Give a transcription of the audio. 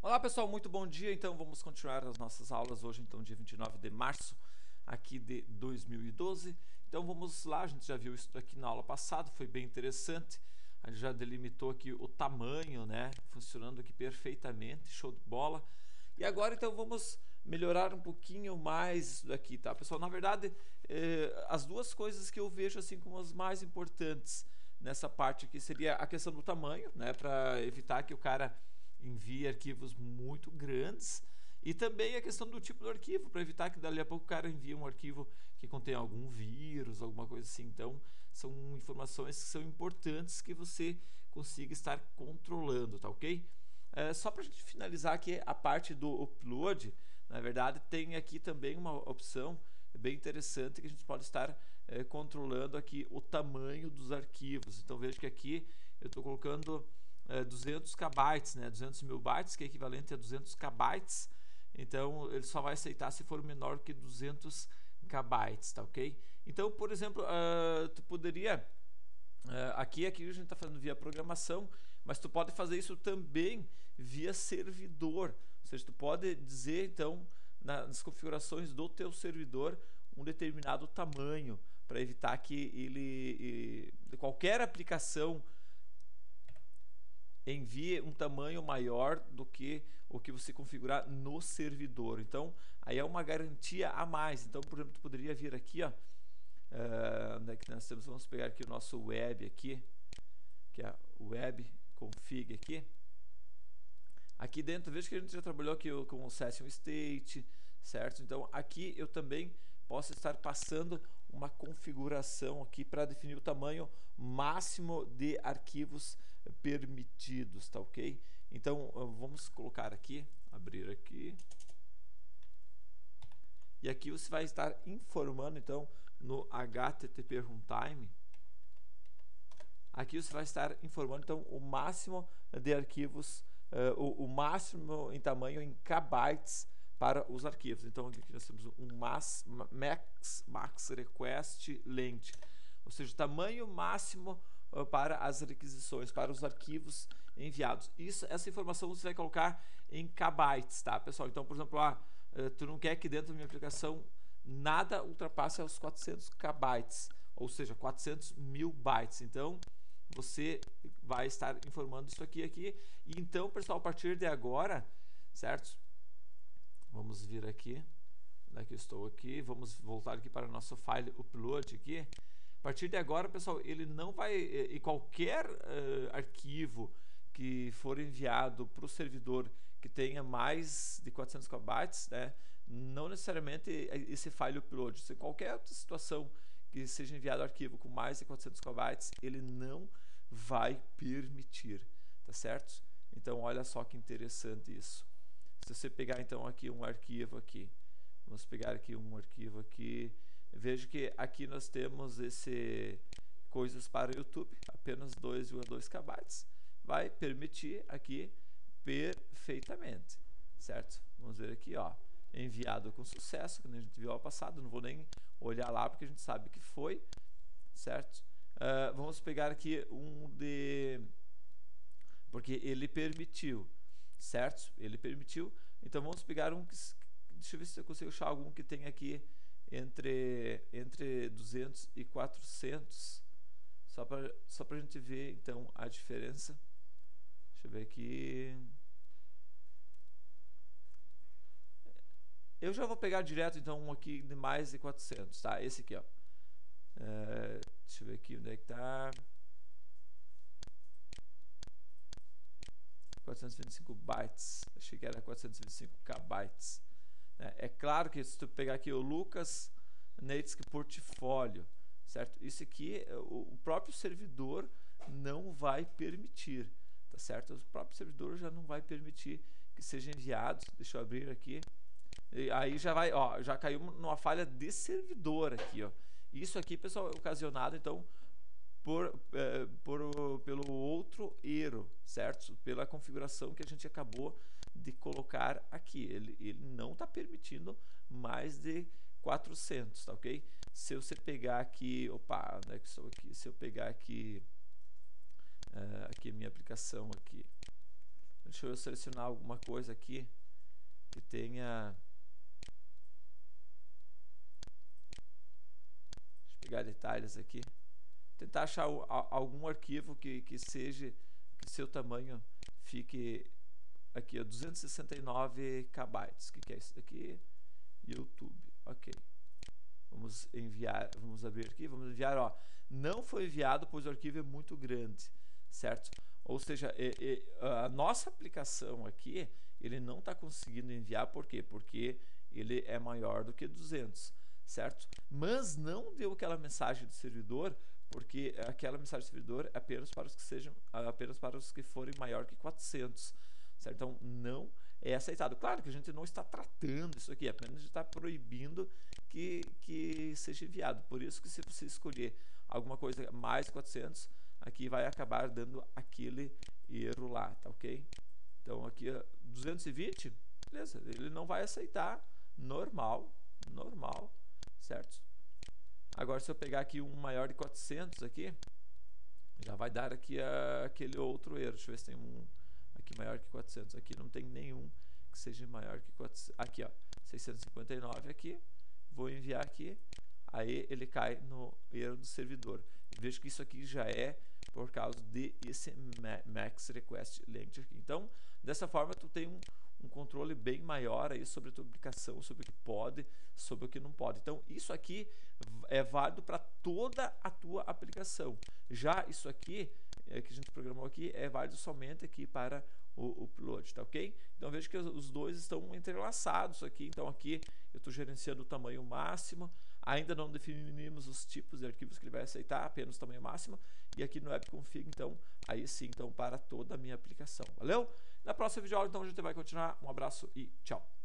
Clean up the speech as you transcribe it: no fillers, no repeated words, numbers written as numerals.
Olá pessoal, muito bom dia. Então vamos continuar as nossas aulas hoje, então dia 29 de março aqui de 2012. Então vamos lá, a gente já viu isso aqui na aula passada, foi bem interessante. A gente já delimitou aqui o tamanho, né, funcionando aqui perfeitamente, show de bola. E agora então vamos melhorar um pouquinho mais isso daqui, tá pessoal? Na verdade, as duas coisas que eu vejo assim como as mais importantes nessa parte aqui seria a questão do tamanho, né, para evitar que o cara envie arquivos muito grandes, e também a questão do tipo do arquivo, para evitar que dali a pouco o cara envie um arquivo que contém algum vírus, alguma coisa assim. Então são informações que são importantes que você consiga estar controlando, tá ok? Só para a gente finalizar aqui a parte do upload, na verdade tem aqui também uma opção bem interessante que a gente pode estar controlando aqui o tamanho dos arquivos. Então veja que aqui eu estou colocando 200 KB, né, 200 mil bytes, que é equivalente a 200 KB. Então ele só vai aceitar se for menor que 200 KB, tá ok? Então, por exemplo, tu poderia aqui a gente está fazendo via programação, mas tu pode fazer isso também via servidor. Ou seja, tu pode dizer então nas configurações do teu servidor um determinado tamanho para evitar que qualquer aplicação envie um tamanho maior do que o que você configurar no servidor. Então aí é uma garantia a mais. Então, por exemplo, tu poderia vir aqui, ó, onde é que nós temos? Vamos pegar aqui o nosso web aqui, que é o web config aqui. Aqui dentro, veja que a gente já trabalhou aqui com o session state, certo? Então aqui eu também posso estar passando uma configuração aqui para definir o tamanho máximo de arquivos permitidos, tá ok? Então vamos colocar aqui, abrir aqui, e aqui você vai estar informando então no HTTP runtime. Aqui você vai estar informando então o máximo de arquivos, o máximo em tamanho em kbytes para os arquivos. Então aqui nós temos um max request length, ou seja, o tamanho máximo para as requisições, para os arquivos enviados. Essa informação você vai colocar em kbytes, tá, pessoal? Então, por exemplo, tu não quer que dentro da minha aplicação nada ultrapasse os 400 kbytes, ou seja, 400 mil bytes. Então você vai estar informando isso aqui. E então, pessoal, a partir de agora, certo? Vamos vir aqui, onde é que eu estou aqui, vamos voltar aqui para o nosso file upload aqui. A partir de agora, pessoal, ele não vai, e qualquer arquivo que for enviado para o servidor que tenha mais de 400 KB, né, não necessariamente esse file upload, se qualquer outra situação que seja enviado arquivo com mais de 400 KB, ele não vai permitir, tá certo? Então olha só que interessante isso. Se você pegar então aqui um arquivo aqui, vamos pegar aqui um arquivo aqui, veja que aqui nós temos esse coisas para o YouTube, apenas 2,2 KB, vai permitir aqui perfeitamente, certo? Vamos ver aqui, ó, enviado com sucesso, que a gente viu ao passado, não vou nem olhar lá porque a gente sabe que foi, certo? Vamos pegar aqui um de... porque ele permitiu, certo? Ele permitiu, então vamos pegar um que... deixa eu ver se eu consigo achar algum que tem aqui entre 200 e 400, só para a gente ver então a diferença. Deixa eu ver aqui. Eu já vou pegar direto então um aqui de mais de 400, tá? Esse aqui, ó. Deixa eu ver aqui onde é que tá. 425 bytes. Achei que era 425 KB. É claro que se tu pegar aqui o Lucas Netsky Portfólio, certo? Isso aqui o próprio servidor não vai permitir, tá certo? O próprio servidor já não vai permitir que seja enviado. Deixa eu abrir aqui. E aí já vai, ó, já caiu numa falha de servidor aqui, ó. Isso aqui, pessoal, é ocasionado então pelo outro erro, certo? Pela configuração que a gente acabou de colocar aqui. Ele não está permitindo mais de 400, tá ok? Se você pegar aqui, opa, onde é que estou aqui? Se eu pegar aqui, aqui a minha aplicação aqui, Deixa eu selecionar alguma coisa aqui que tenha... Deixa eu pegar detalhes aqui. Tentar achar algum arquivo que seja, que seu tamanho fique aqui, ó, 269 KB. O que é isso daqui? YouTube. Ok. Vamos enviar, vamos abrir aqui, vamos enviar, ó. Não foi enviado, pois o arquivo é muito grande, certo? Ou seja, a nossa aplicação aqui, ele não está conseguindo enviar, por quê? Porque ele é maior do que 200, certo? Mas não deu aquela mensagem do servidor, porque aquela mensagem do servidor é apenas para os que sejam, apenas para os que forem maior que 400, certo? Então não é aceitado. Claro que a gente não está tratando isso aqui, apenas a gente está proibindo que seja enviado. Por isso que se você escolher alguma coisa mais de 400, aqui vai acabar dando aquele erro lá, tá ok? Então aqui 220, beleza, ele não vai aceitar, normal, certo? Agora se eu pegar aqui um maior de 400 aqui, já vai dar aqui aquele outro erro. Deixa eu ver se tem um aqui maior que 400. Aqui não tem nenhum que seja maior que 400. Aqui, ó, 659 aqui. Vou enviar aqui. Aí ele cai no erro do servidor. Vejo que isso aqui já é por causa de esse max request length aqui. Então, dessa forma, tu tem um controle bem maior aí sobre a tua aplicação, sobre o que pode, sobre o que não pode. Então, isso aqui é válido para toda a tua aplicação. Já isso aqui, que a gente programou aqui, é válido somente aqui para o upload, tá ok? Então, veja que os dois estão entrelaçados aqui. Então, aqui eu estou gerenciando o tamanho máximo. Ainda não definimos os tipos de arquivos que ele vai aceitar, apenas o tamanho máximo. E aqui no webconfig, então, aí sim, então, para toda a minha aplicação. Valeu? Na próxima videoaula, então, a gente vai continuar. Um abraço e tchau!